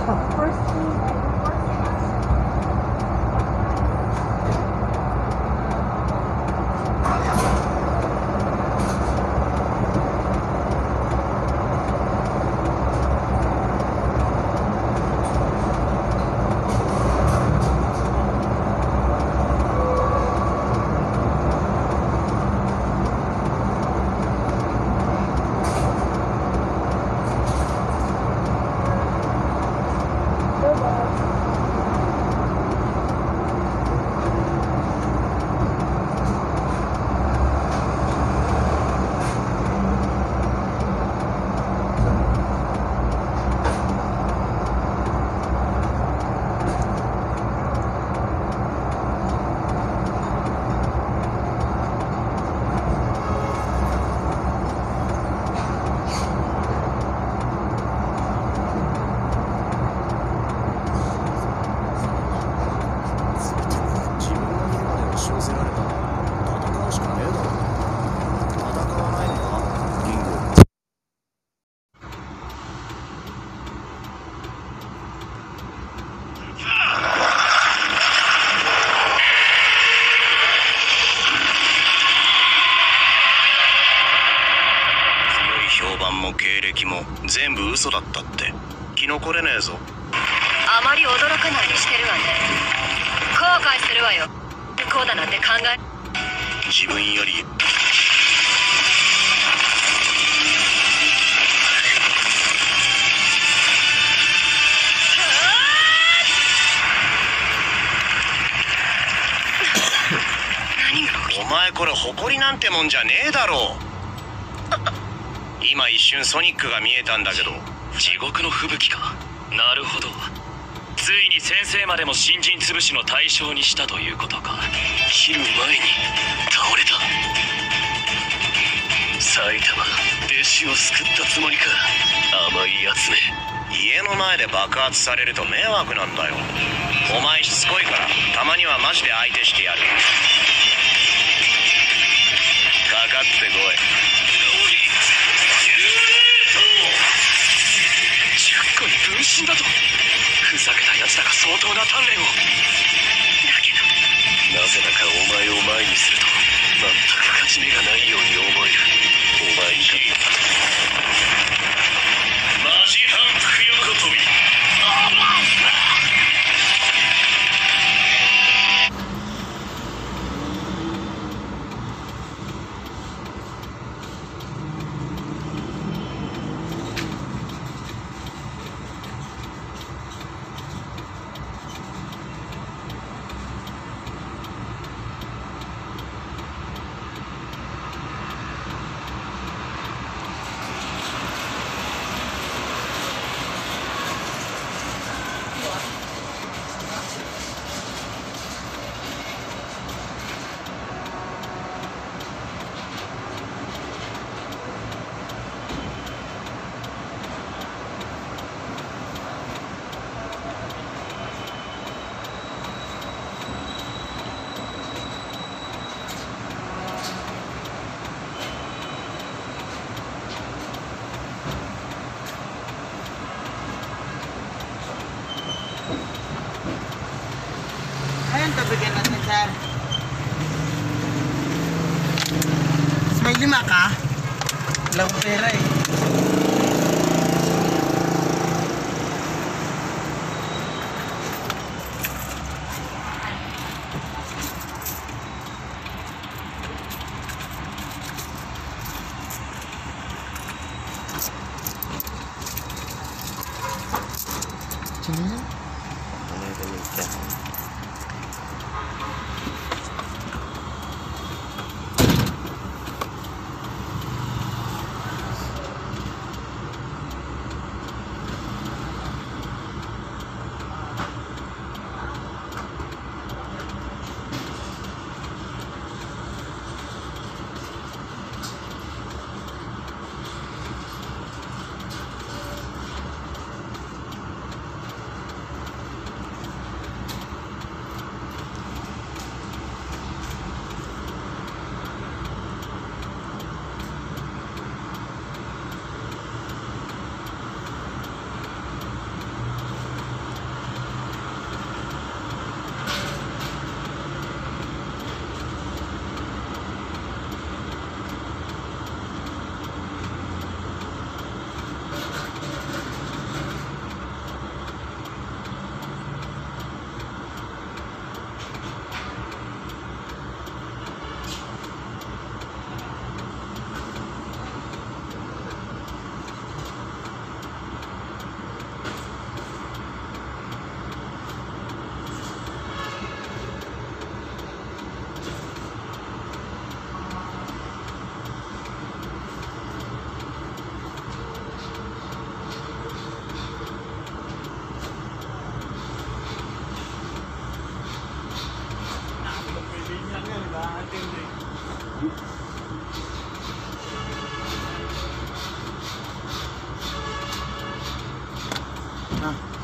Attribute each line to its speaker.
Speaker 1: Of course,
Speaker 2: 全部嘘だったって生き残れねえぞ。
Speaker 3: あまり驚かないにしてるわね。後悔するわよ。こうだなんて考え。
Speaker 2: 自分より
Speaker 3: 何が起きた？
Speaker 2: お前これ誇りなんてもんじゃねえだろう。今一瞬ソニックが見えたんだけど。
Speaker 4: 地獄の吹雪か。なるほど。ついに先生までも新人潰しの対象にしたということか。切る前に倒れた。埼玉弟子を救ったつもりか。甘いやつめ。
Speaker 2: 家の前で爆発されると迷惑なんだよ。お前しつこいからたまにはマジで相手してやる。かかってこい。
Speaker 4: 10個に分身だと。ふざけた奴らが相当な鍛錬を。だけどなぜだかお前を前にすると全く勝ち目がないように思える。お前にマジ反復横跳び。
Speaker 1: Ayun, bigyan natin, sir. May 5 ka? Wala akong pera eh. Sino? Ah.